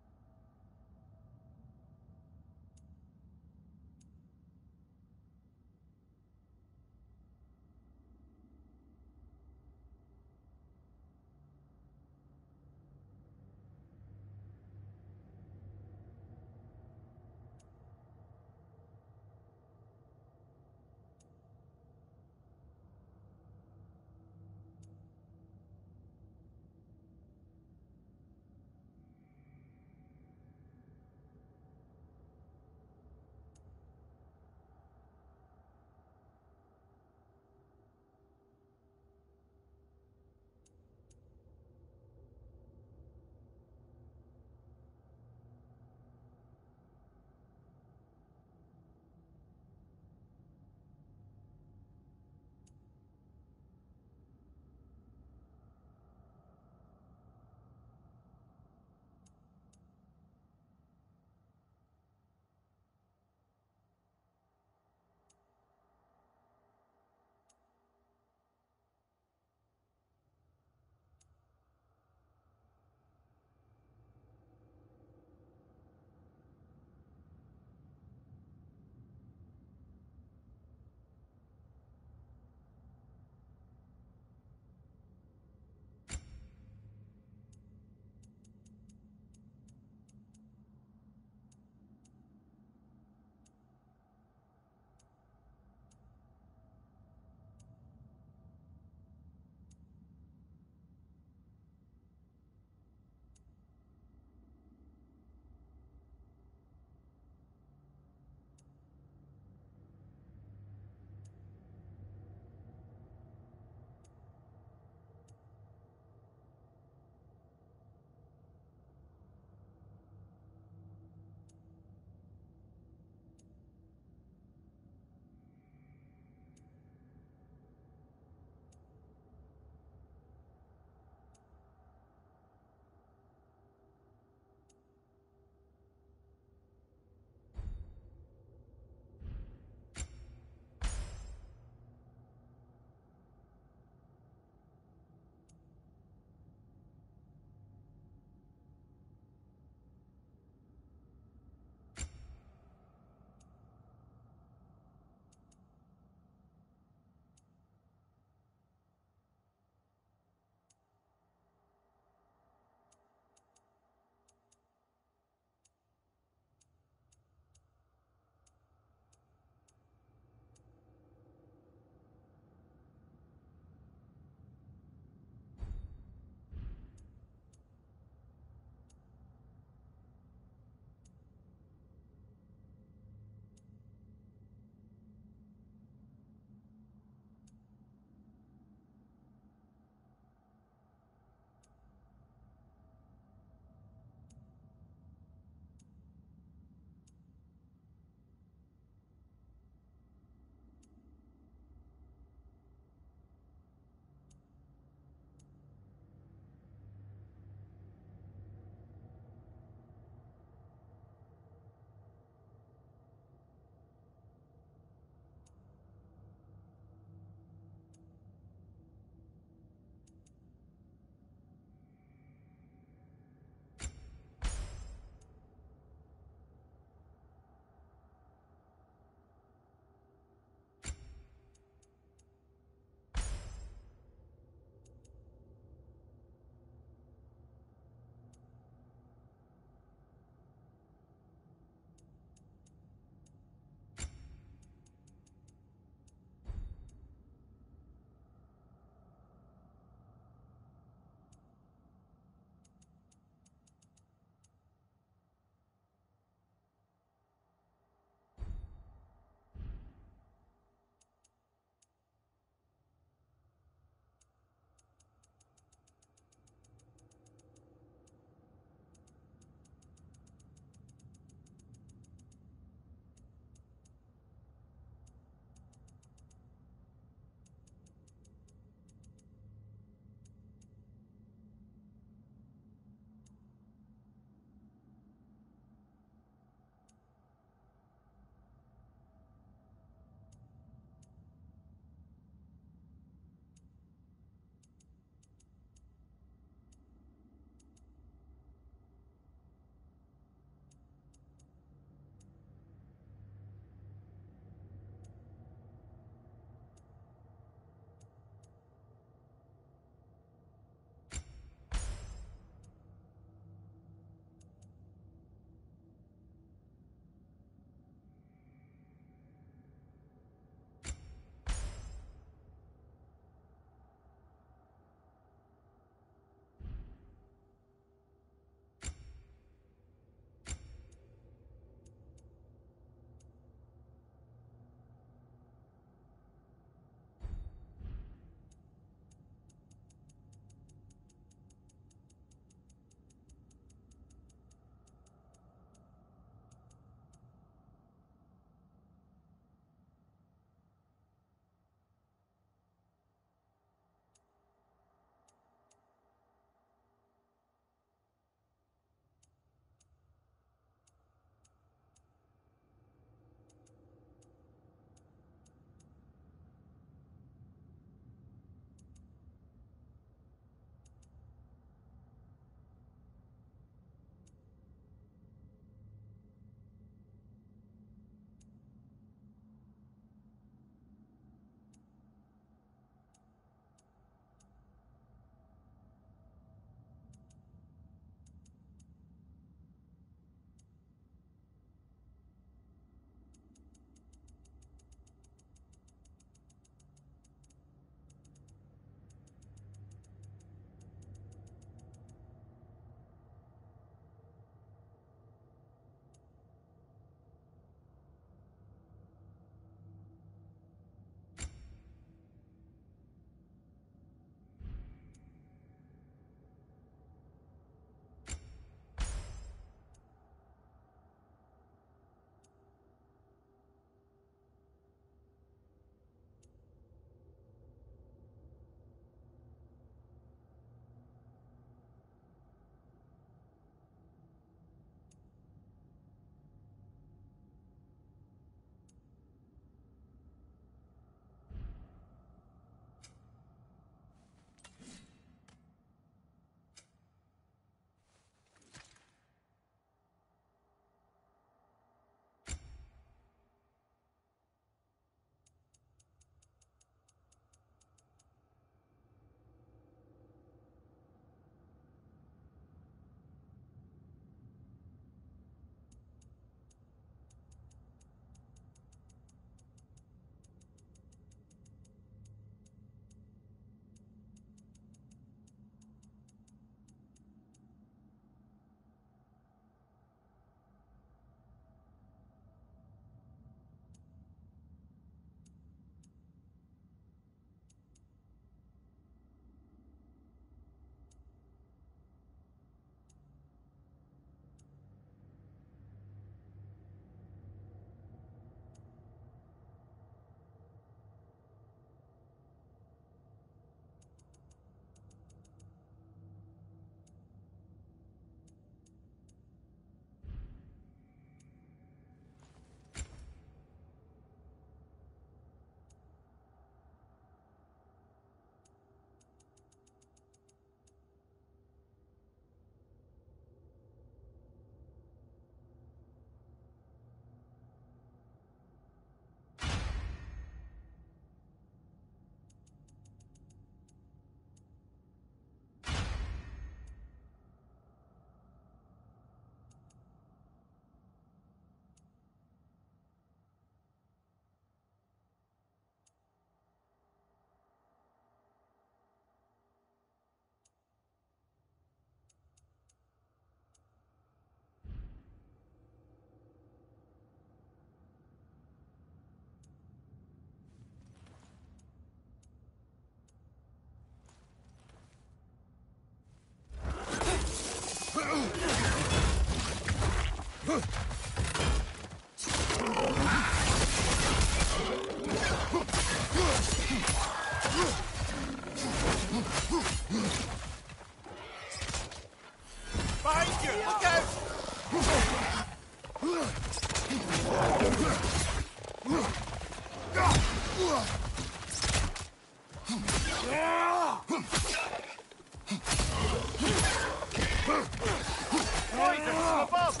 Poison from above!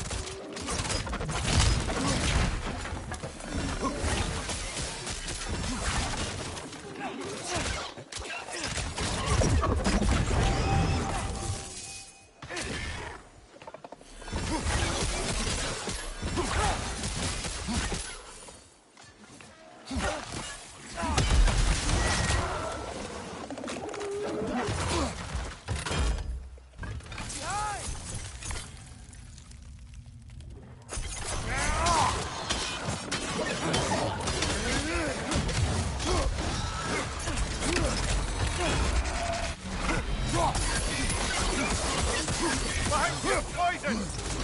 Behind you, poison!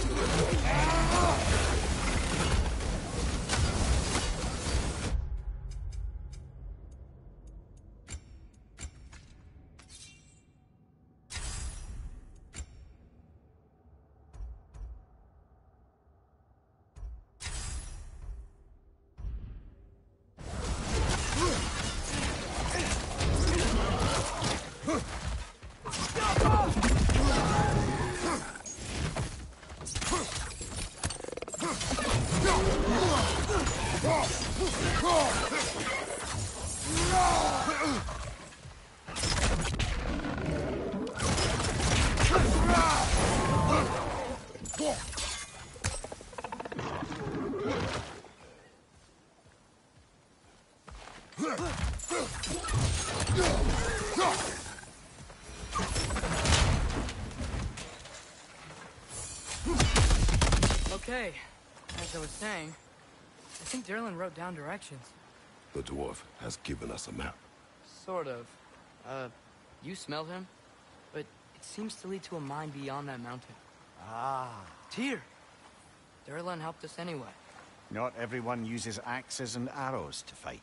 Okay, as I was saying, I think Derlin wrote down directions. The dwarf has given us a map. Sort of. Uh, you smelled him? But it seems to lead to a mine beyond that mountain. Ah. Tyr! Derlin helped us anyway. Not everyone uses axes and arrows to fight.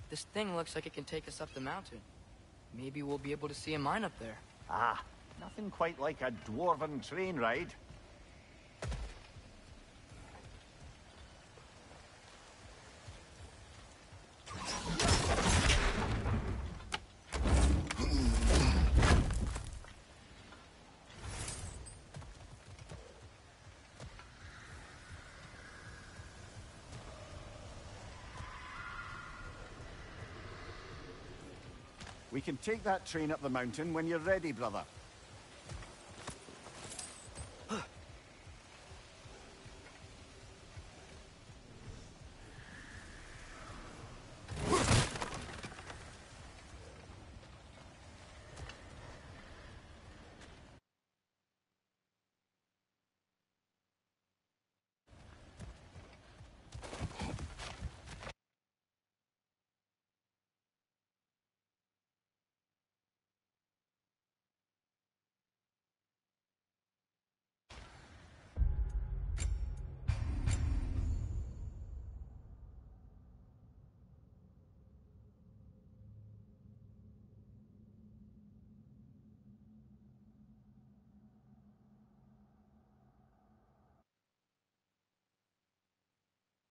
This thing looks like it can take us up the mountain. Maybe we'll be able to see a mine up there. Ah, nothing quite like a dwarven train ride. We can take that train up the mountain when you're ready, brother.